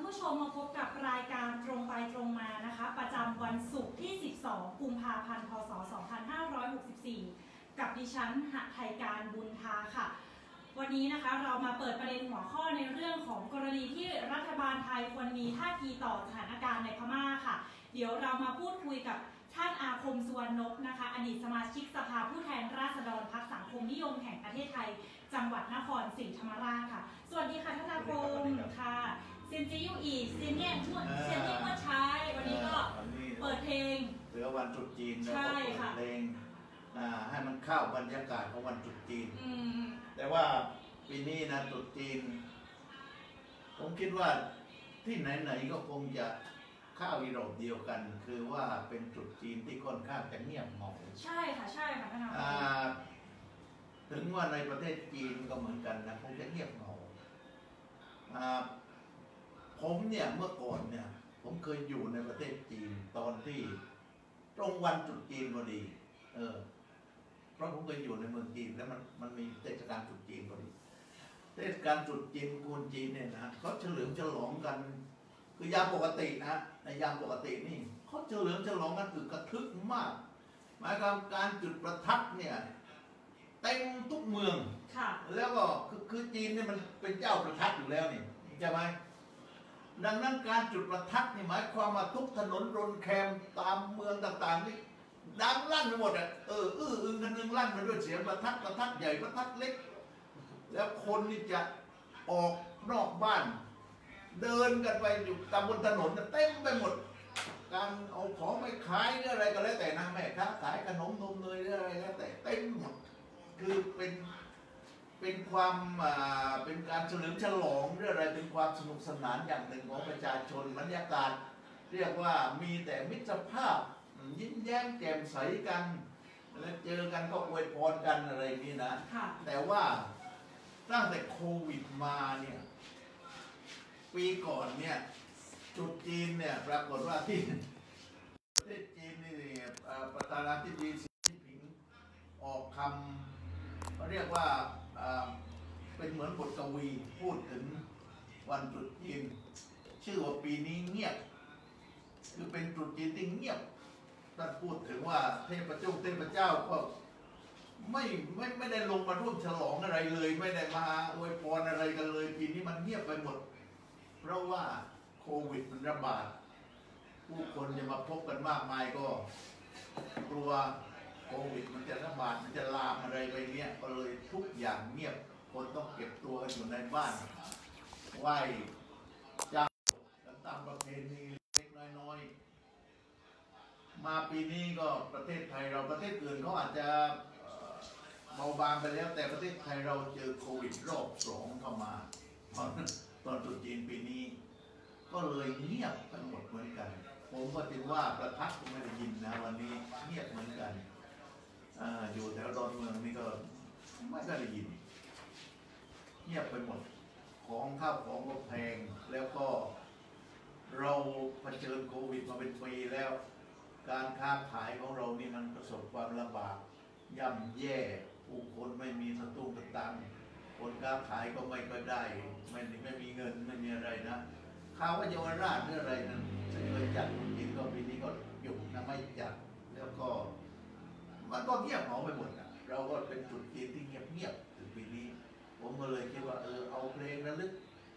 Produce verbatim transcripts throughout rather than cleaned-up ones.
ผู้ชมมาพบกับรายการตรงไปตรงมานะคะประจำวันศุกร์ที่สิบสองกุมภาพันธ์พศสองพันห้าร้อยหกสิบสี่กับดิฉันหไทยการบุญทาค่ะวันนี้นะคะเรามาเปิดประเด็นหัวข้อในเรื่องของกรณีที่รัฐบาลไทยควรมีท่าทีต่อสถานการณ์ในพม่าค่ะเดี๋ยวเรามาพูดคุยกับท่านอาคมสุวรรณนพนะคะอดีตสมาชิกสภาผู้แทนราษฎรพรรคสังคมนิยมแห่งประเทศไทยจังหวัดนครศรีธรรมราชค่ะสวัสดีค่ะท่านอาคมค่ะเซนจิยูอีเซนเนี่ยช่วงเซนเนี่ยเมื่อใช้วันนี้ก็เปิดเพลงเหลือวันตรุษจีนแล้วก็เปิดเพลงให้มันเข้าบรรยากาศของวันตรุษจีนแต่ว่าปีนี้นะตรุษจีนผมคิดว่าที่ไหนๆก็คงจะข้าวอีโรปเดียวกันคือว่าเป็นตรุษจีนที่ค่อนข้างจะเงียบเหงาใช่ค่ะใช่ค่ะท่านอาถึงว่าในประเทศจีนก็เหมือนกันนะคงจะเงียบเหงาผมเนี่ยเมื่อก่อนเนี่ยผมเคยอยู่ในประเทศจีนตอนที่ตรงวันตรุษจีนพอดีเออเพราะผมเคยอยู่ในเมืองจีนแล้วมันมันมีเทศกาลตรุษจีนพอดีเทศกาลตรุษจีนคนจีนเนี่ยนะเขาเฉลิมฉลองกันคือยามปกตินะในยามปกตินี่เขาเฉลิมฉลองกันคือกระทึกมากหมายความการจุดประทัดเนี่ยเต็มทุกเมืองแล้วก็คือคือจีนเนี่ยมันเป็นเจ้าประทัดอยู่แล้วนี่ใช่ไหมดังนั้นการจุดประทัดนี่หมายความว่าทุกถนนรนแคมตามเมืองต่างๆนี่ดังลั่นไปหมดอ่ะเอออื้ออึงกันนึงลั่นไปด้วยเสียงประทัดประทัดใหญ่ประทัดเล็กแล้วคนนี่จะออกนอกบ้านเดินกันไปอยู่ตามบนถนนเต็มไปหมดการเอาของไปขายหรืออะไรก็แล้วแต่นะแม่ค้าขายขนมนมเนยหรืออะไรแล้วแต่เต็มหมดคือเป็นเป็นความเป็นการเฉลิมฉลองหรืออะไรเป็นความสนุกสนานอย่างหนึ่งของประชาชนบรรยากาศเรียกว่ามีแต่มิตรภาพยิ้มแย้มแจ่มใสกันแล้วเจอกันก็อวยพรกันอะไรนี่นะแต่ว่าตั้งแต่โควิดมาเนี่ยปีก่อนเนี่ยจุดจีนเนี่ยปรากฏว่าที่ประเทศจีนนี่ประธานาธิบดีสีจิ้นผิงออกคำเขาเรียกว่าเป็นเหมือนบทกวีพูดถึงวันตรุษจีนชื่อว่าปีนี้เงียบคือเป็นตรุษจีนที่เงียบท่านพูดถึงว่าเทพเจ้าเทพเจ้าก็ไม่ไม่ไม่ได้ลงมาร่วมฉลองอะไรเลยไม่ได้มาอวยพรอะไรกันเลยปีนี้มันเงียบไปหมดเพราะว่าโควิดมันระบาดผู้คนจะมาพบกันมากมายก็กลัวโควิดมันจะระบาดมันจะลามอะไรไปเนี้ยก็เลยทุกอย่างเงียบคนต้องเก็บตัวกันอยู่ในบ้านไหว้เจ้าตามประเพณีเล็กน้อยๆมาปีนี้ก็ประเทศไทยเราประเทศอื่นเขาอาจจะเบาบางไปแล้วแต่ประเทศไทยเราเจอโควิดรอบสองเข้ามาตอนตอนตรุษจีนปีนี้ก็เลยเงียบทั้งหมดเหมือนกันผมก็จึงว่าประทัดก็ไม่ได้ยินนะวันนี้เงียบเหมือนกันออยู่แถวดอนเมืองนี่ก็ไม่ได้ยินเงียบไปหมดของข้าวของก็แพงแล้วก็เราเผชิญโควิดมาเป็นปีแล้วการค้าขายของเรานี่มันประสบความลำบากย่ำแย่ผู้คนไม่มีสตุ้งสตังค์คนค้าขายก็ไม่ก็ได้ไม่ไม่มีเงินไม่มีอะไรนะข่าวว่าเยาวราชหรืออะไรนั้นจะเคยจัดจริงก็ปีนี้ก็หยุดนะไม่จัดแล้วก็มันก็เงียบเหงาไปหมดนะเราก็เป็นจุดจีนที่เงียบเงียบถึงปีนี้ผมก็เลยคิดว่าเออเอาเพลงระลึก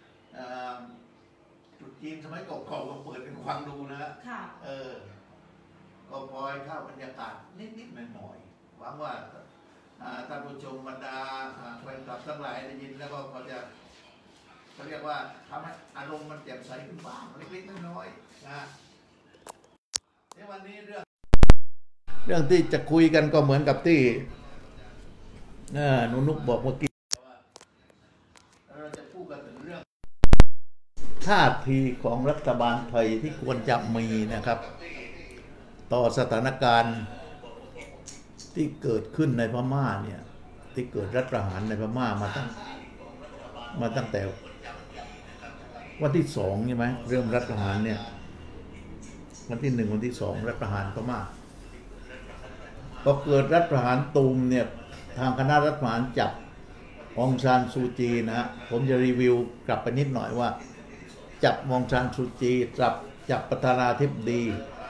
จุดจีนสมัยเก่าๆก็เปิดเป็นฟังดูนะเออก็พอให้เข้าบรรยากาศนิดๆหน่อยๆหวังว่าท่านผู้ชมบรรดาแฟนคลับทั้งหลายได้ยินแล้วก็พอจะเขาเรียกว่าทำให้อารมณ์มันแจ่มใสขึ้นบ้างเล็กๆน้อยๆนะในวันนี้เรื่องเรื่องที่จะคุยกันก็เหมือนกับที่นุนุกบอกเมื่อกี้เราจะพูดกันถึงเรื่องท่าทีของรัฐบาลไทยที่ควรจะมีนะครับต่อสถานการณ์ที่เกิดขึ้นในพม่าเนี่ยที่เกิดรัฐประหารในพม่ามาตั้งมาตั้งแต่วันที่สองใช่ไหมเริ่มรัฐประหารเนี่ยวันที่หนึ่งวันที่สองรัฐประหารพม่าพอเกิดรัฐประหารตูมเนี่ยทางคณะรัฐประหารจับองซานซูจีนะผมจะรีวิวกลับไปนิดหน่อยว่าจับมองซานซูจีจับจับประธานาธิบดี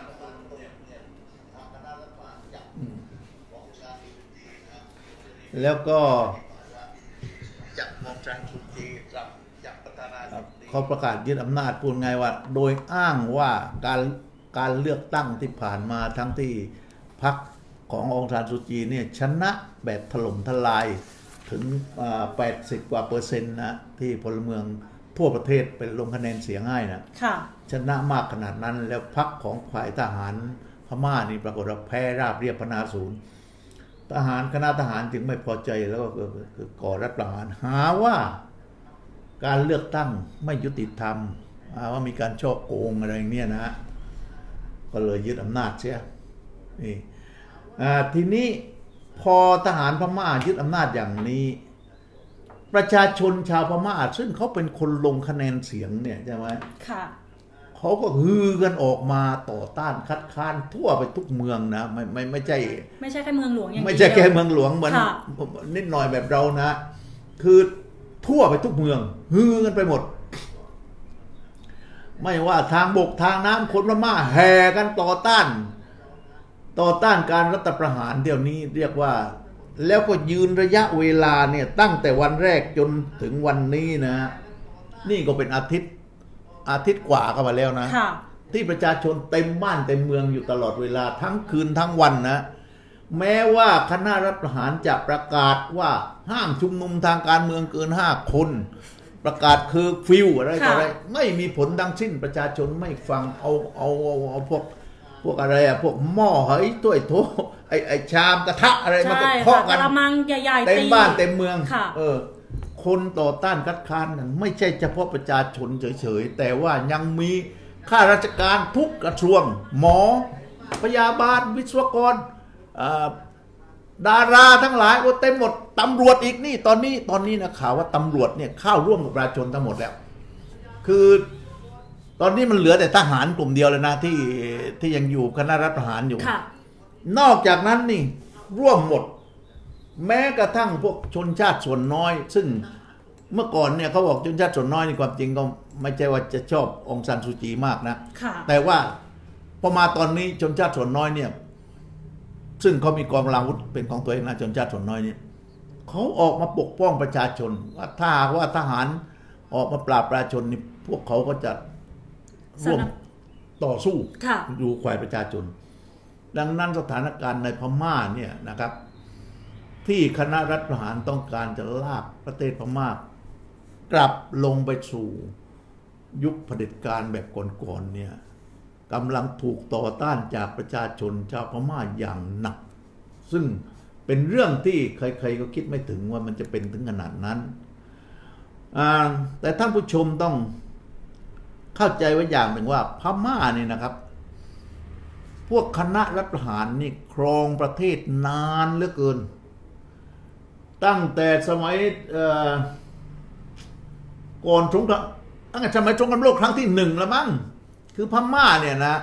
แล้วก็จับมองซานซูจีจับจับประธานาธิบดีเขาประกาศยึดอำนาจพูดไงว่าโดยอ้างว่าการการเลือกตั้งที่ผ่านมาทั้งที่พรรคขององซานซูจีเนี่ยชนะแบบถล่มทลายถึงแปดสิบกว่าเปอร์เซ็นต์นะที่พลเมืองทั่วประเทศเป็นลงคะแนนเสียงให้นะชนะมากขนาดนั้นแล้วพรรคของฝ่ายทหารพม่านี่ปรากฏว่าแพ้ราบเรียบพนาศูนย์ทหารคณะทหารจึงไม่พอใจแล้วก็ก่อรัฐประหารหาว่าการเลือกตั้งไม่ยุติธรรมว่ามีการช่อโกงอะไรอย่างเนี้ยนะก็เลยยึดอำนาจเสียนี่ทีนี้พอทหารพม่ายึดอำนาจอย่างนี้ประชาชนชาวพม่าซึ่งเขาเป็นคนลงคะแนนเสียงเนี่ยใช่ไหมค่ะเขาก็ฮือกันออกมาต่อต้านคัดค้านทั่วไปทุกเมืองนะไม่ไม่ไม่ใช่ไม่ใช่แค่เมืองหลวงอย่างเดียวไม่ใช่แค่เมืองหลวงเหมือนนิดหน่อยแบบเรานะคือทั่วไปทุกเมืองฮือกันไปหมดไม่ว่าทางบกทางน้ำคนพม่าแห่กันต่อต้านต่อต้านการรัฐประหารเดี๋ยวนี้เรียกว่าแล้วก็ยืนระยะเวลาเนี่ยตั้งแต่วันแรกจนถึงวันนี้นะนี่ก็เป็นอาทิตย์อาทิตย์กว่าก็มาแล้วนะที่ประชาชนเต็มบ้านเต็มเมืองอยู่ตลอดเวลาทั้งคืนทั้งวันนะแม้ว่าคณะรัฐประหารจะประกาศว่าห้ามชุมนุมทางการเมืองเกินห้าคนประกาศคือฟิวอะไรต่ออะไรไม่มีผลดังสิ้นประชาชนไม่ฟังเอาเอาเอาเอาพวกพวกอะไรอะพวกหม้อเฮ้ยถ้วยโถไอไอชามกระทะอะไรมันก็เคาะกันกระมังใหญ่ๆเต็มบ้านเต็มเมืองเออคนต่อต้านคัดค้านนั้นไม่ใช่เฉพาะประชาชนเฉยๆแต่ว่ายังมีข้าราชการทุกกระทรวงหมอพยาบาลวิศวกรดาราทั้งหลายโอ้เต็มหมดตำรวจอีกนี่ตอนนี้ตอนนี้นะข่าวว่าตำรวจเนี่ยเข้าร่วมกับประชาชนทั้งหมดแล้วคือตอนนี้มันเหลือแต่ทหารกลุ่มเดียวเลยนะที่ที่ยังอยู่คณะรัฐประหารอยู่นอกจากนั้นนี่ร่วมหมดแม้กระทั่งพวกชนชาติส่วนน้อยซึ่งเมื่อก่อนเนี่ยเขาบอกชนชาติส่วนน้อยนี่ความจริงก็ไม่ใช่ว่าจะชอบองซานซูจีมากนะแต่ว่าพอมาตอนนี้ชนชาติส่วนน้อยเนี่ยซึ่งเขามีกองกำลังอาวุธเป็นของตัวเองนะชนชาติส่วนน้อยนี่เขาออกมาปกป้องประชาชนว่าถ้าว่าทหารออกมาปราบประชาชนนี่พวกเขาก็จะร่วมต่อสู้อยู่ฝ่ายประชาชนดังนั้นสถานการณ์ในพม่าเนี่ยนะครับที่คณะรัฐประหารต้องการจะลากประเทศพม่ากลับลงไปสู่ยุคเผด็จการแบบก่อนๆเนี่ยกำลังถูกต่อต้านจากประชาชนชาวพม่าอย่างหนักซึ่งเป็นเรื่องที่ใครๆก็คิดไม่ถึงว่ามันจะเป็นถึงขนาดนั้นแต่ท่านผู้ชมต้องเข้าใจไว้อย่างหนึ่งว่าพม่านี่นะครับพวกคณะรัฐประหารนี่ครองประเทศนานเหลือเกินตั้งแต่สมัยก่อนสงครามตั้งแต่สมัยสงครามโลกครั้งที่หนึ่งแล้วมั้งคือพม่าเนี่ยนะ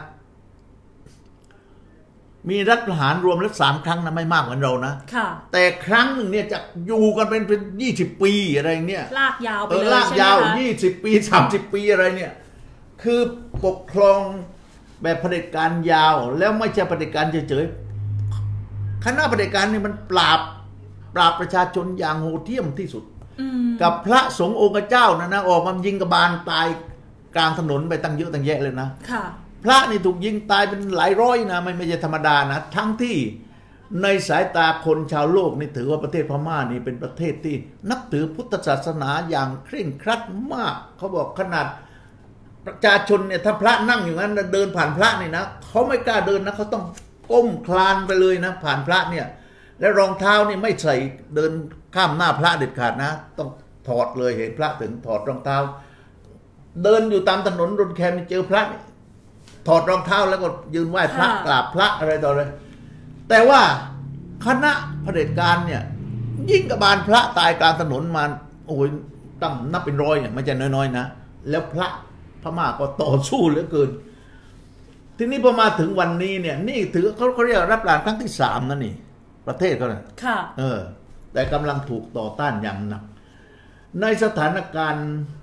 มีรัฐประหารรวมแล้วสามครั้งนะไม่มากเหมือนเรานะแต่ครั้งหนึ่งเนี่ยจะอยู่กันเป็นเป็นยี่สิบปีอะไรเนี่ยลากยาวไปเลยลากยาวยี่สิบปีสามสิบปีอะไรเนี่ยคือปกครองแบบเผด็จการยาวแล้วไม่ใช่เผด็จการเฉยๆคณะเผด็จการนี่มันปราบปราบประชาชนอย่างโหดเหี้ยมที่สุดกับพระสงฆ์องค์เจ้านะนะออกมายิงกบาลตายกลางถนนไปตั้งเยอะตั้งแยะเลยนะพระนี่ถูกยิงตายเป็นหลายร้อยนะไม่ไม่ใช่ธรรมดานะทั้งที่ในสายตาคนชาวโลกนี่ถือว่าประเทศพม่านี่เป็นประเทศที่นับถือพุทธศาสนาอย่างเคร่งครัดมากเขาบอกขนาดประชาชนเนี่ยถ้าพระนั่งอยู่นั้นเดินผ่านพระนี่นะเขาไม่กล้าเดินนะเขาต้องก้มคลานไปเลยนะผ่านพระเนี่ยและรองเท้านี่ไม่ใส่เดินข้ามหน้าพระเด็ดขาดนะต้องถอดเลยเห็นพระถึงถอดรองเท้าเดินอยู่ตามถนนรถแคมเจอพระถอดรองเท้าแล้วก็ยืนไหว้พระกราบพระอะไรต่อเลยแต่ว่าคณะเผด็จการเนี่ยยิงกบาลพระตายกลางถนนมาโอ้ยตั้งนับเป็นร้อยเนี่ยไม่ใช่น้อยๆนะแล้วพระพม่าก็ต่อสู้เหลือเกินทีนี้พอมาถึงวันนี้เนี่ยนี่ถือเขาเขาเรียกรับหลังครั้งที่สามนั่นนี่ประเทศเขาเนี่ยค่ะเออแต่กำลังถูกต่อต้านอย่างหนักในสถานการณ์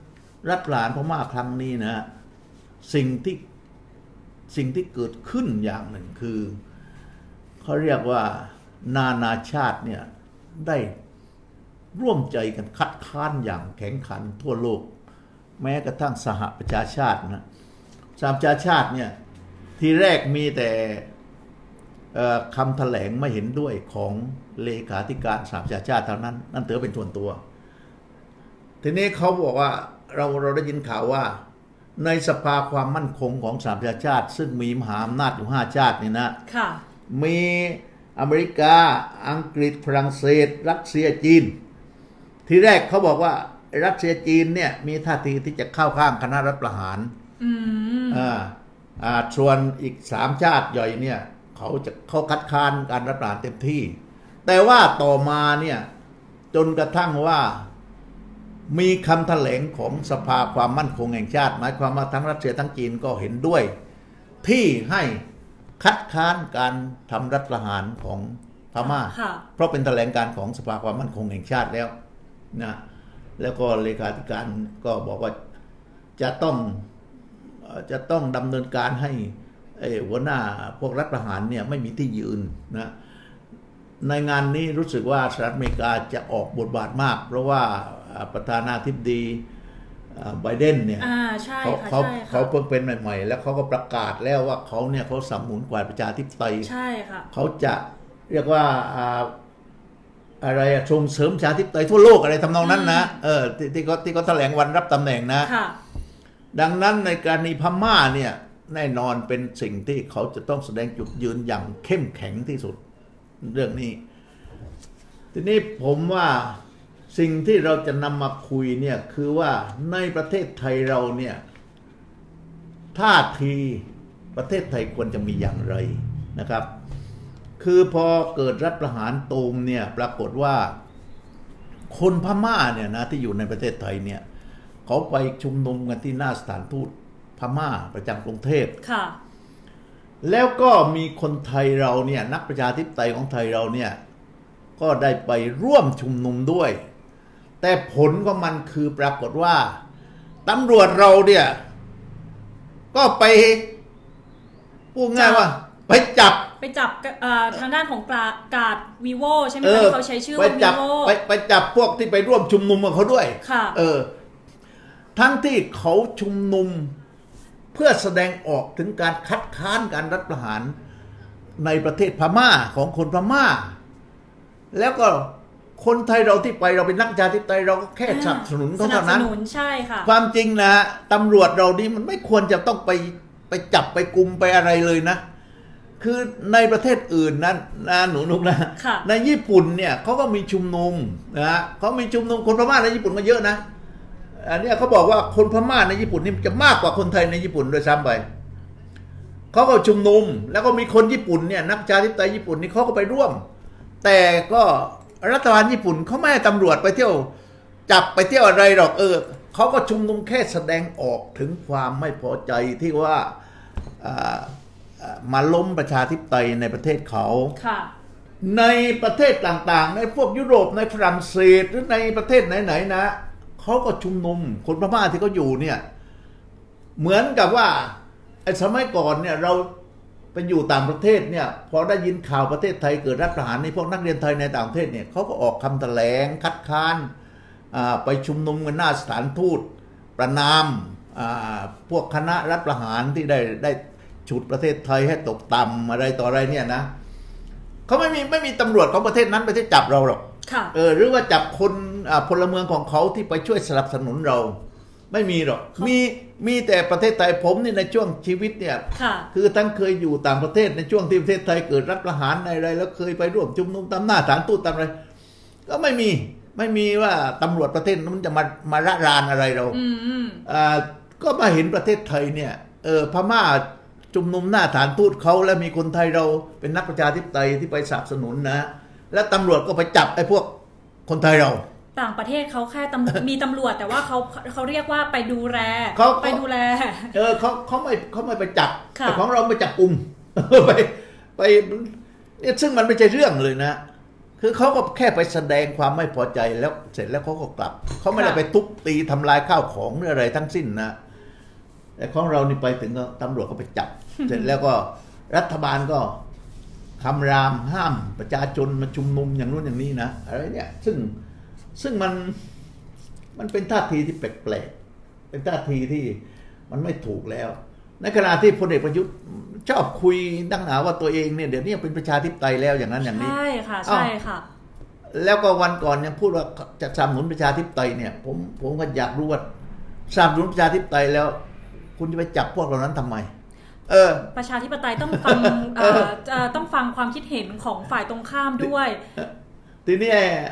รัฐประหารพม่าครั้งนี้นะสิ่งที่สิ่งที่เกิดขึ้นอย่างหนึ่งคือเขาเรียกว่านานาชาติเนี่ยได้ร่วมใจกันคัดค้านอย่างแข็งขันทั่วโลกแม้กระทั่งสหประชาชาตินะสหประชาชาติเนี่ยทีแรกมีแต่คำแถลงไม่เห็นด้วยของเลขาธิการสหประชาชาติเท่านั้นนั่นถือเป็นส่วนตัวทีนี้เขาบอกว่าเราเราได้ยินข่าวว่าในสภาความมั่นคงของสหประชาชาติซึ่งมีมหาอำนาจอยู่ห้าชาตินี่นะมีอเมริกาอังกฤษฝรั่งเศสรัสเซียจีนทีแรกเขาบอกว่ารัสเซียจีนเนี่ยมีท่าทีที่จะเข้าข้างคณะรัฐประหารอ่าอ่าส่วนอีกสามชาติใหญ่เนี่ยเขาจะเขาคัดค้านการรัฐประหารเต็มที่แต่ว่าต่อมาเนี่ยจนกระทั่งว่ามีคำแถลงของสภาความมั่นคงแห่งชาติหมายความว่าทั้งรัสเซียทั้งจีนก็เห็นด้วยที่ให้คัดค้านการทำรัฐประหารของพม่าเพราะเป็นแถลงการของสภาความมั่นคงแห่งชาติแล้วนะแล้วก็เลขาธิการก็บอกว่าจะต้องจะต้องดำเนินการให้หัวหน้าพวกรัฐประหารเนี่ยไม่มีที่ยืนนะในงานนี้รู้สึกว่าสหรัฐอเมริกาจะออกบทบาทมากเพราะว่าประธานาธิบดีไบเดนเนี่ยเขาเขาเขาเพิ่งเป็นใหม่ๆแล้วเขาก็ประกาศแล้วว่าเขาเนี่ยเขาสนับสนุนฝ่ายประชาธิปไตยใช่ค่ะเขาจะเรียกว่าอะไรส่งเสริมประชาธิปไตยทั่วโลกอะไรทำนองนั้นนะเออที่ที่เขาที่เขาแถลงวันรับตำแหน่งนะดังนั้นในการณีพม่าเนี่ยแน่นอนเป็นสิ่งที่เขาจะต้องแสดงจุดยืนอย่างเข้มแข็งที่สุดเรื่องนี้ทีนี้ผมว่าสิ่งที่เราจะนำมาคุยเนี่ยคือว่าในประเทศไทยเราเนี่ยท่าทีประเทศไทยควรจะมีอย่างไรนะครับคือพอเกิดรัฐประหารตูมเนี่ยปรากฏว่าคนพม่าเนี่ยนะที่อยู่ในประเทศไทยเนี่ยเขาไปชุมนุมกันที่หน้าสถานทูตพม่าประจำกรุงเทพค่ะแล้วก็มีคนไทยเราเนี่ยนักประชาธิปไตยของไทยเราเนี่ยก็ได้ไปร่วมชุมนุมด้วยแต่ผลของมันคือปรากฏว่าตำรวจเราเนี่ยก็ไปพูดง่ายว่าไปจับไปจับทางด้านของกาดวีโวใช่ไหมคะเขาใช้ชื่อว่าวีโวไปไปจับพวกที่ไปร่วมชุมนุมกับเขาด้วยค่ะเออทั้งที่เขาชุมนุมเพื่อแสดงออกถึงการคัดค้านการรัฐประหารในประเทศพม่าของคนพม่าแล้วก็คนไทยเราที่ไปเราเป็นนักประชาธิปไตยเราก็แค่สนับสนุนเขาเท่านั้นสนับสนุนใช่ค่ะความจริงนะตำรวจเรานี่มันไม่ควรจะต้องไปไปจับไปกุมไปอะไรเลยนะคือในประเทศอื่นนั้นนะหนูนุกนะในญี่ปุ่นเนี่ยเขาก็มีชุมนุมนะเขามีชุมนุมคนพม่าในญี่ปุ่นก็เยอะนะอันนี้เขาบอกว่าคนพม่าในญี่ปุ่นนี่จะมากกว่าคนไทยในญี่ปุ่นโดยซ้ำไปเขาก็ชุมนุมแล้วก็มีคนญี่ปุ่นเนี่ยนักประชาธิปไตยญี่ปุ่นนี่เขาก็ไปร่วมแต่ก็รัฐบาลญี่ปุ่นเขาไม่ให้ตำรวจไปเที่ยวจับไปเที่ยวอะไรหรอกเออเขาก็ชุมนุมแค่แสดงออกถึงความไม่พอใจที่ว่ามาล้มประชาธิปไตยในประเทศเขาในประเทศต่างๆในพวกยุโรปในฝรั่งเศสหรือในประเทศไหนๆนะเขาก็ชุมนุมคนพม่าที่เขาอยู่เนี่ยเหมือนกับว่าไอ้สมัยก่อนเนี่ยเราไปอยู่ต่างประเทศเนี่ยพอได้ยินข่าวประเทศไทยเกิดรัฐประหารในพวกนักเรียนไทยในต่างประเทศเนี่ยเขาก็ออกคำแถลงคัดค้านไปชุมนุมกันหน้าสถานทูตประนามพวกคณะรัฐประหารที่ได้ได้ฉุดประเทศไทยให้ตกต่ำอะไรต่ออะไรเนี่ยนะเขาไม่มีไม่มีตำรวจของประเทศนั้นไปที่จับเราหรอกเออหรือว่าจับคนพลเมืองของเขาที่ไปช่วยสนับสนุนเราไม่มีหรอกมีมีแต่ประเทศไทยผมนี่ในช่วงชีวิตเนี่ยคือทั้งเคยอยู่ต่างประเทศในช่วงที่ประเทศไทยเกิดรัฐประหารในอะไรแล้วเคยไปร่วมชุมนุมตามหน้าสถานทูตตามอะไรก็ไม่มีไม่มีว่าตำรวจประเทศนั้นจะมามาระรานอะไรเราอ่าก็มาเห็นประเทศไทยเนี่ยเออพม่าชุมนุมหน้าสถานทูตเขาแล้วมีคนไทยเราเป็นนักประชาธิปไตยที่ไปสนับสนุนนะแล้วตำรวจก็ไปจับไอ้พวกคนไทยเราต่างประเทศเขาแค่ตำมีตำรวจแต่ว่าเขาเขาเรียกว่าไปดูแลเขาไปดูแลเออเขาเขาไม่เขาไม่ไปจับแต่ของเราไปจับกุมไปไปเนี่ยซึ่งมันไม่ใช่เรื่องเลยนะคืคือเขาก็แค่ไปแสดงความไม่พอใจแล้วเสร็จแล้วเขาก็กลับเขาไม่ได้ไปทุบตีทำลายข้าวของหรืออะไรทั้งสิ้นนะแต่ของเรานี่ไปถึงก็ตำรวจก็ไปจับ เสร็จแล้วก็รัฐบาลก็คำรามห้ามประชาชนมาชุมนุมอย่างนู้นอย่างนี้นะอะไรเนี่ยซึ่งซึ่งมันมันเป็นท่าทีที่แปลกๆเป็นท่าทีที่มันไม่ถูกแล้วในขณะที่พลเอกประยุทธ์ชอบคุยดังหนาว่าตัวเองเนี่ยเดี๋ยวนี้เป็นประชาธิปไตยแล้วอย่างนั้นอย่างนี้ใช่ค่ะใช่ค่ะแล้วก็วันก่อนยังพูดว่าจะสนับสนุนประชาธิปไตยเนี่ยผมผมก็อยากรู้ว่าสนับสนุนประชาธิปไตยแล้วคุณจะไปจับพวกเหล่านั้นทำไมเออประชาธิปไตยต้องฟังเอ่อต้องฟังความคิดเห็นของฝ่ายตรงข้ามด้วยทีนี้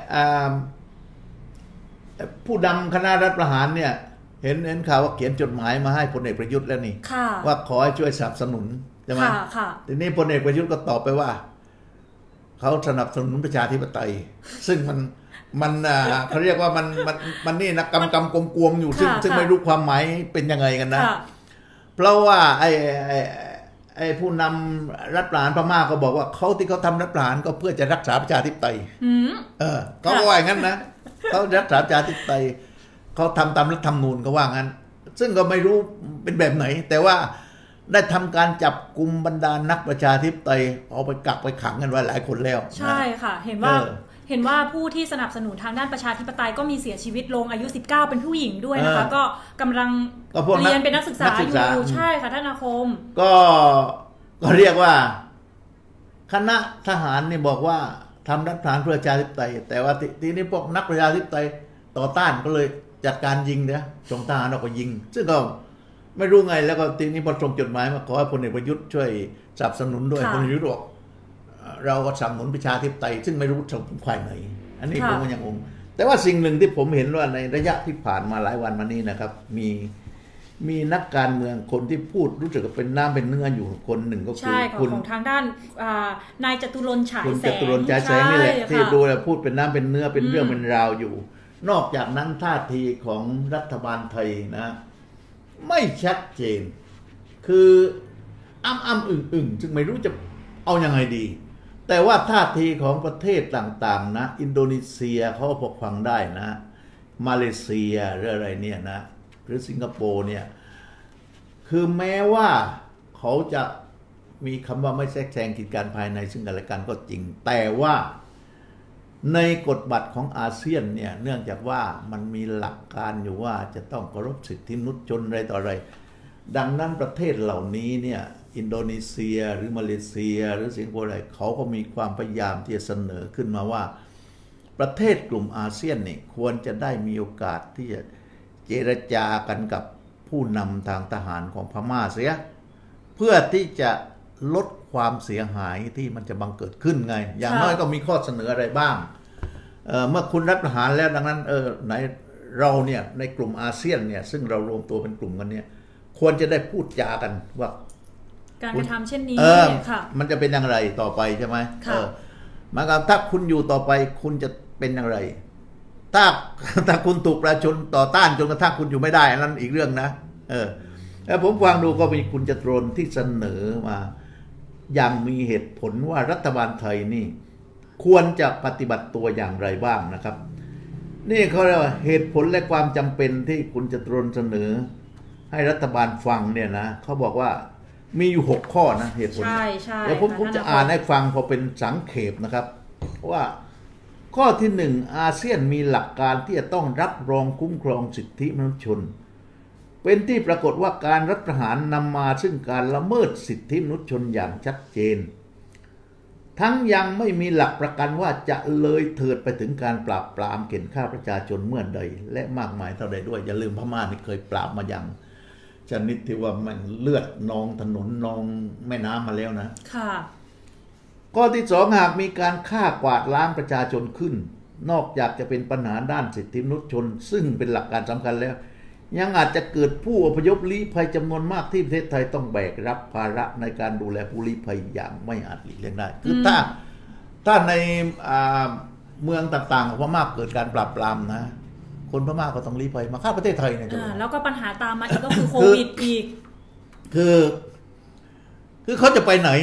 ผู้นำคณะรัฐประหารเนี่ยเห็นเห็นข่าวว่าเขียนจดหมายมาให้พลเอกประยุทธ์แล้วนี่ว่าขอให้ช่วยสนับสนุนใช่ไหมทีนี้พลเอกประยุทธ์ก็ตอบไปว่าเขาสนับสนุนประชาธิปไตยซึ่งมันมันเขาเรียกว่ามันมันมันนี่นะกำกำกลมกวมอยู่ซึ่งซึ่งไม่รู้ความหมายเป็นยังไงกันนะเพราะว่าไอ้ไอ้ไอ้ผู้นำรัฐประหารพม่าเขาบอกว่าเขาที่เขาทำรัฐประหารก็เพื่อจะรักษาประชาธิปไตยเออเขาว่าอย่างนั้นนะเขารักษาประชาธิปไตยเขาทำตามรัฐธรรมนูญก็ว่างั้นซึ่งก็ไม่รู้เป็นแบบไหนแต่ว่าได้ทำการจับกลุ่มบรรดานักประชาธิปไตยเอาไปกักไปขังกันไว้หลายคนแล้วใช่ค่ะเห็นว่าเห็นว่าผู้ที่สนับสนุนทางด้านประชาธิปไตยก็มีเสียชีวิตลงอายุสิบเก้าเป็นผู้หญิงด้วยนะคะก็กำลังเรียนเป็นนักศึกษาอยู่ใช่ค่ะท่านอาคมก็ก็เรียกว่าคณะทหารนี่บอกว่าทำรัฐประหารเพื่อประชาธิปไตยแต่ว่าทีนี้พวกนักประชาธิปไตยต่อต้านก็เลยจัดการยิงเนี่ยส่งทหารออกไปยิงซึ่งก็ไม่รู้ไงแล้วก็ทีนี้พอส่งจดหมายมาขอให้พลเอกประยุทธ์ช่วยสนับสนุนด้วยพลเอกประยุทธ์บอกเราก็สนับสนุนประชาธิปไตยซึ่งไม่รู้จะฝ่ายไหนอันนี้ผมก็ยังงงแต่ว่าสิ่งหนึ่งที่ผมเห็นว่าในระยะที่ผ่านมาหลายวันมานี้นะครับมีมีนักการเมืองคนที่พูดรู้สึกเป็นน้ำเป็นเนื้ออยู่คนหนึ่งก็คือคุณของทางด้านนายจตุรนต์ฉายแสงคุณจตุรนต์ฉายแสงนี่แหละที่ดูแลพูดเป็นน้ำเป็นเนื้อเป็นเรื่องเป็นราวอยู่นอกจากนั้นท่าทีของรัฐบาลไทยนะไม่ชัดเจนคืออ้ำอ้ำอึ่งอึ่งจึงไม่รู้จะเอายังไงดีแต่ว่าท่าทีของประเทศต่างๆนะอินโดนีเซียเขาพอฟังได้นะมาเลเซียหรืออะไรเนี่ยนะหรือสิงคโปร์เนี่ยคือแม้ว่าเขาจะมีคำว่าไม่แทรกแซงกิจการภายในซึ่งกันและกันก็จริงแต่ว่าในกฎบัตรของอาเซียนเนี่ยเนื่องจากว่ามันมีหลักการอยู่ว่าจะต้องเคารพสิทธิมนุษยชนอะไรต่ออะไรดังนั้นประเทศเหล่านี้เนี่ยอินโดนีเซียหรือมาเลเซียหรือสิงคโปร์อะไรเขาก็มีความพยายามที่จะเสนอขึ้นมาว่าประเทศกลุ่มอาเซียนนี่ควรจะได้มีโอกาสที่จะเจรจากันกับผู้นำทางทหารของพม่าเสียเพื่อที่จะลดความเสียหายที่มันจะบังเกิดขึ้นไงอย่างน้อยก็มีข้อเสนออะไรบ้าง เ, เมื่อคุณรัฐประหารแล้วดังนั้นเออไหนเราเนี่ยในกลุ่มอาเซียนเนี่ยซึ่งเรารวมตัวเป็นกลุ่มกันเนี่ยควรจะได้พูดจากันว่าการกระทำเช่นนี้ค่ะมันจะเป็นอย่างไรต่อไปใช่ไหมค่ะหมายความถ้าคุณอยู่ต่อไปคุณจะเป็นอย่างไรถ้าถ้าคุณถูกประชาชนต่อต้านจนกระทั่งคุณอยู่ไม่ได้นั่นอีกเรื่องนะเออแล้วผมฟังดูก็มีคุณจตุรนต์ที่เสนอมาอย่างมีเหตุผลว่ารัฐบาลไทยนี่ควรจะปฏิบัติตัวอย่างไรบ้างนะครับนี่เขาเรียกว่าเหตุผลและความจำเป็นที่คุณจตุรนต์เสนอให้รัฐบาลฟังเนี่ยนะเขาบอกว่ามีอยู่หกข้อนะเหตุผลใช่ใช่แล้วผมผมจะอ่านให้ฟังพอเป็นสังเขปนะครับว่าข้อที่หนึ่งอาเซียนมีหลักการที่จะต้องรับรองคุ้มครองสิทธิมนุษยชนเป็นที่ปรากฏว่าการรัฐประหารนำมาซึ่งการละเมิดสิทธิมนุษยชนอย่างชัดเจนทั้งยังไม่มีหลักประกันว่าจะเลยเถิดไปถึงการปราบปรามเข็นฆ่าประชาชนเมื่อใดและมากมายเท่าใดด้วยอย่าลืมพม่านี่เคยปราบมาอย่างชนิดที่ว่ามันเลือดนองถนนนองแม่น้ำมาแล้วนะค่ะข้อที่สองหากมีการฆ่ากวาดล้างประชาชนขึ้นนอกจากจะเป็นปัญหาด้านสิทธิมนุษยชนซึ่งเป็นหลักการสำคัญแล้วยังอาจจะเกิดผู้อพยพลี้ภัยจำนวนมากที่ประเทศไทยต้องแบกรับภาระในการดูแลผู้ลี้ภัยอย่างไม่อาจหลีกเลี่ยงได้คือถ้าถ้าในเมืองต่างๆของพม่าเกิดการปราบปรามนะคนพม่าก็ต้องลี้ภัยมาเข้าประเทศไทยเนี่ยแล้วก็ปัญหาตามมาอีกก็คือโควิดอีกคือคือเขาจะไปไหนอ่ะ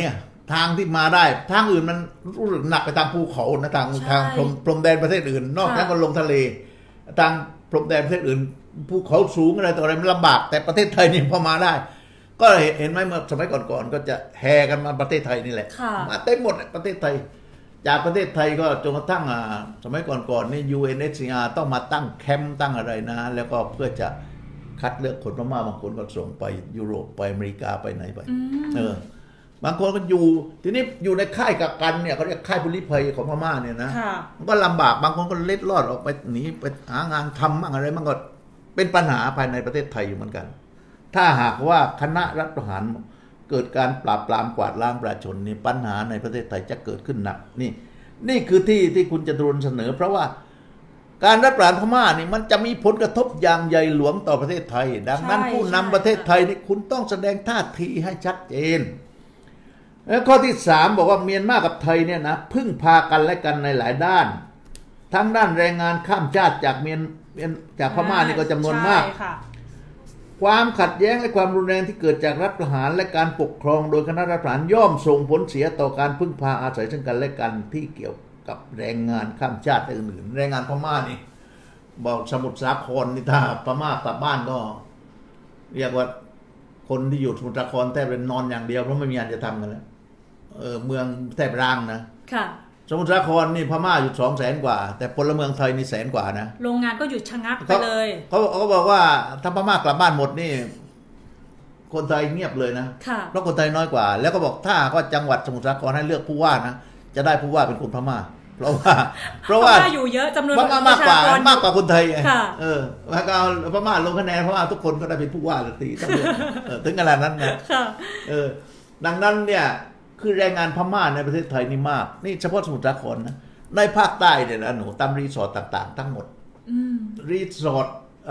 ทางที่มาได้ทางอื่นมันรู้สึกหนักไปทางภูเขานะทางทางพรมพรมแดนประเทศอื่นนอกจากก็ลงทะเลทางพรมแดนประเทศอื่นภูเขาสูงอะไรต่ออะไรมันลำบากแต่ประเทศไทยนี่พอมาได้ ก็เห็นไหมเมื่อสมัยก่อนๆก็จะแห่กันมาประเทศไทยนี่แหละมาเต็มหมดประเทศไทยจากประเทศไทยก็จนกระทั่งสมัยก่อนๆนี่ ยู เอ็น เอช ซี อาร์ ต้องมาตั้งแคมป์ตั้งอะไรนะแล้วก็เพื่อจะคัดเลือกคนพม่าบางคนก็ส่งไปยุโรปไปอเมริกาไปไหนไปเออบางคนก็อยู่ทีนี้อยู่ในค่ายกักกันเนี่ยเขาเรียกค่ายผู้ลี้ภัยของพม่าเนี่ยนะมันก็ลำบากบางคนก็เล็ดลอดออกไปหนีไปหางานทำบ้างอะไรมันก็เป็นปัญหาภายในประเทศไทยอยู่เหมือนกันถ้าหากว่าคณะรัฐประหารเกิดการปราบปรามกวาดล้างประชาชนนี่ปัญหาในประเทศไทยจะเกิดขึ้นหนักนี่นี่คือที่ที่คุณจตุรนต์เสนอเพราะว่าการรัฐประหารพม่านี่มันจะมีผลกระทบอย่างใหญ่หลวงต่อประเทศไทยดังนั้นผู้นำประเทศไทยนี่คุณต้องแสดงท่าทีให้ชัดเจนแล้วข้อที่สามบอกว่าเมียนมากับไทยเนี่ยนะพึ่งพากันและกันในหลายด้านทั้งด้านแรงงานข้ามชาติจากเมียนจากพม่านี่ก็จำนวนมากความขัดแย้งและความรุนแรงที่เกิดจากรัฐประหารและการปกครองโดยคณะรัฐประหารย่อมส่งผลเสียต่อการพึ่งพาอาศัยซึ่งกันและกันที่เกี่ยวกับแรงงานข้ามชาติอื่นๆแรงงานพม่านี่บอกสมุทรสาครนี่ถ้าพม่ากลับบ้านก็เรียกว่าคนที่อยู่สมุทรสาครแทบเป็นนอนอย่างเดียวเพราะไม่มีงานจะทำกันแล้วเออเมืองแทบร้างนะค่ะสมุทรสาครนี่พม่าอยู่สองแสนกว่าแต่พลเมืองไทยนี่แสนกว่านะโรงงานก็หยุดชะงักไปเลยเขาเขาบอกว่าถ้าพม่ากลับบ้านหมดนี่คนไทยเงียบเลยนะเพราะคนไทยน้อยกว่าแล้วก็บอกถ้าก็จังหวัดสมุทรสาครให้เลือกผู้ว่านะจะได้ผู้ว่าเป็นคนพม่าเพราะว่าเพราะว่าอยู่เยอะจำนวนมากมากกว่ามากกว่าคนไทยเออแล้วก็พม่าลงคะแนนเพราะว่าทุกคนก็ได้เป็นผู้ว่าทันทีถึงขนาดนั้นนะเออดังนั้นเนี่ยคือแรงงานพม่าในประเทศไทยนี่มากนี่เฉพาะสมุทรสาครนะในภาคใต้เนี่ยนะหนูตามรีสอร์ทต่างๆทั้งหมดรีสอร์ท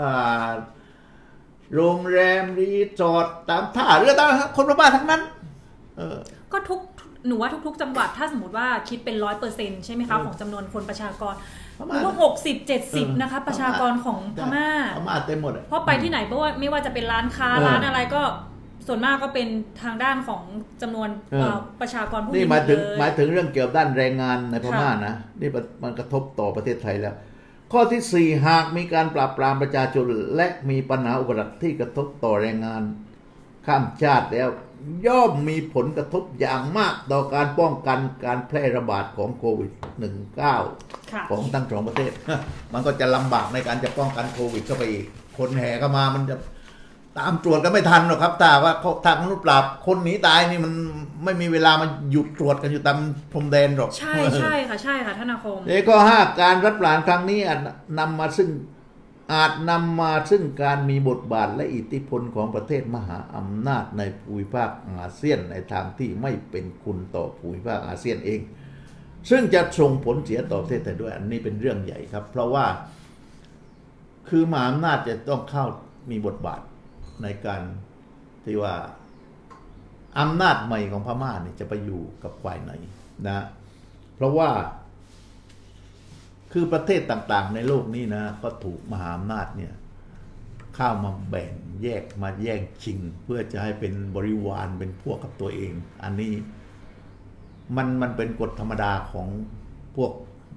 โรงแรมรีสอร์ทตามท่าเรือตามคนพม่าทั้งนั้นก็ทุกหนูว่าทุกๆจังหวัดถ้าสมมติว่าคิดเป็นร้อยเปอร์เซ็นต์ใช่ไหมคะของจำนวนคนประชากรหรือว่าหกสิบเจ็ดสิบนะคะประชากรของพม่าพม่าเต็มหมดเพราะไปที่ไหนเพราะว่าไม่ว่าจะเป็นร้านค้าร้านอะไรก็ส่วนมากก็เป็นทางด้านของจำนวนประชากรผู้นี่หมายถึงหมายถึงเรื่องเกี่ยวกับด้านแรงงานในพม่านะนี่มันกระทบต่อประเทศไทยแล้วข้อที่สี่หากมีการปราบปรามประชาชนและมีปัญหาอุปสรรคที่กระทบต่อแรงงานข้ามชาติแล้วย่อมมีผลกระทบอย่างมากต่อการป้องกันการแพร่ระบาดของโควิด สิบเก้า ของทั้งสองประเทศมันก็จะลำบากในการจะป้องกันโควิดเข้าไปอีกคนแห่เข้ามามันจะตามตรวจก็ไม่ทันหรอกครับถ้าว่าทางมนุษย์ปราบคนหนีตายนี่มันไม่มีเวลามาหยุดตรวจกันอยู่ตามพรมแดนหรอกใช่ใช่ค่ะใช่ค่ะท่านอาคมเอข้อห้าการรัฐประหารครั้งนี้นำมาซึ่งอาจนำมาซึ่งการมีบทบาทและอิทธิพลของประเทศมหาอำนาจในภูมิภาคอาเซียนในทางที่ไม่เป็นคุณต่อภูมิภาคอาเซียนเองซึ่งจะส่งผลเสียต่อประเทศไทยด้วยอันนี้เป็นเรื่องใหญ่ครับเพราะว่าคือมหาอำนาจจะต้องเข้ามีบทบาทในการที่ว่าอำนาจใหม่ของพม่าเนี่ยจะไปอยู่กับฝ่ายไหนนะเพราะว่าคือประเทศต่างๆในโลกนี้นะก็ถูกมหาอำนาจเนี่ยเข้ามาแบ่งแยกมาแย่งชิงเพื่อจะให้เป็นบริวารเป็นพวกกับตัวเองอันนี้มันมันเป็นกฎธรรมดาของพวก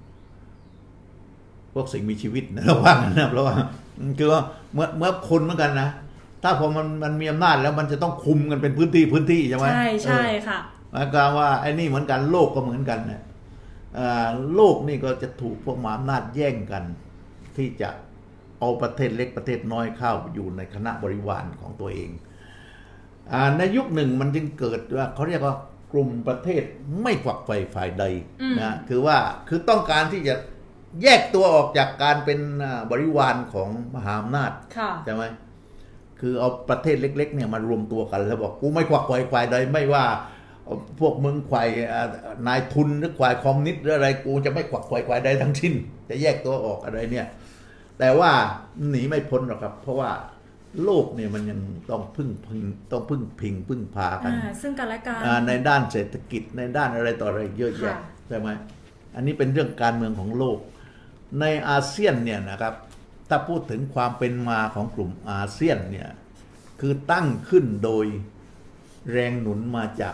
พวกสิ่งมีชีวิตนะระวังนะเพราะว่าคือว่าเมื่อเมื่อคนเหมือนกันนะถ้าพอมันมันมีอำนาจแล้วมันจะต้องคุมกันเป็นพื้นที่พื้นที่ใช่ไหมใช่ใช่ค่ะหมายความว่าไอ้นี่เหมือนกันโลกก็เหมือนกันนะโลกนี่ก็จะถูกพวกมหาอำนาจแย่งกันที่จะเอาประเทศเล็กประเทศน้อยเข้าอยู่ในคณะบริวารของตัวเองในยุคหนึ่งมันจึงเกิดว่าเขาเรียกว่ากลุ่มประเทศไม่ฝักใฝ่ฝ่ายใดนะคือว่าคือต้องการที่จะแยกตัวออกจากการเป็นบริวารของมหาอำนาจใช่ไหมคือเอาประเทศเล็กๆเนี่ยมารวมตัวกันแล้วบอกกูไม่ขวักไขว่ฝ่ายใดไม่ว่าพวกมึงไขว่นายทุนหรือไขว่คอมมิวนิสต์หรืออะไรกูจะไม่ขวักไขว่ฝ่ายใดทั้งสิ้นจะแยกตัวออกอะไรเนี่ยแต่ว่าหนีไม่พ้นหรอกครับเพราะว่าโลกเนี่ยมันยังต้องพึ่งพิงต้องพึ่งพิงพึ่งพากันซึ่งกันและกันในด้านเศรษฐกิจในด้านอะไรต่ออะไรเยอะแยะใช่ไหมอันนี้เป็นเรื่องการเมืองของโลกในอาเซียนเนี่ยนะครับถ้าพูดถึงความเป็นมาของกลุ่มอาเซียนเนี่ยคือตั้งขึ้นโดยแรงหนุนมาจาก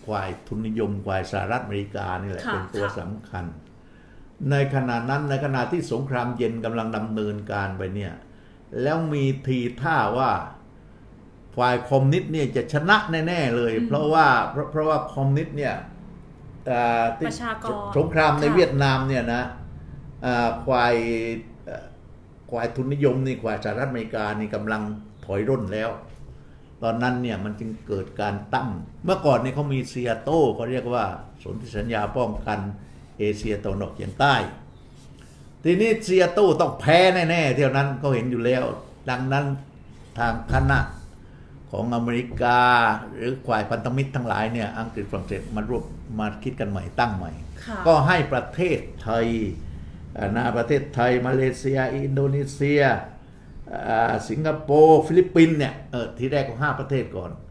ฝ่ายทุนนิยมฝ่ายสหรัฐอเมริกานี่แหละค่ะเป็นตัวค่ะสำคัญ ในขณะนั้นในขณะที่สงครามเย็นกำลังดำเนินการไปเนี่ยแล้วมีทีท่าว่าฝ่ายคอมมิวนิสต์เนี่ยจะชนะแน่ๆเลย เพราะว่าเพราะเพราะว่าคอมมิวนิสต์เนี่ยอ่าที่ประชากรสงครามในค่ะเวียดนามเนี่ยนะอ่าฝ่ายเอ่อฝ่ายทุนนิยมนี่ฝ่ายสหรัฐอเมริกานี่กำลังถอยร่นแล้ว ตอนนั้นเนี่ยมันจึงเกิดการตั้งเมื่อก่อนเนี่ยเขามีเซียโตเขาเรียกว่าสนธิสัญญาป้องกันเอเชียตะวันออกเฉียงใต้ ทีนี้เซียโตต้องแพ้แน่ๆเท่านั้นเขาเห็นอยู่แล้ว ดังนั้นทางคณะของอเมริกาหรือฝ่ายพันธมิตรทั้งหลายเนี่ยอังกฤษฝรั่งเศสมารวบมาคิดกันใหม่ตั้งใหม่ค่ะก็ให้ประเทศไทยอ่านะประเทศไทยมาเลเซียอินโดนีเซียอ่าสิงคโปร์ฟิลิปปินส์เนี่ยเออทีแรกก็ห้าประเทศก่อน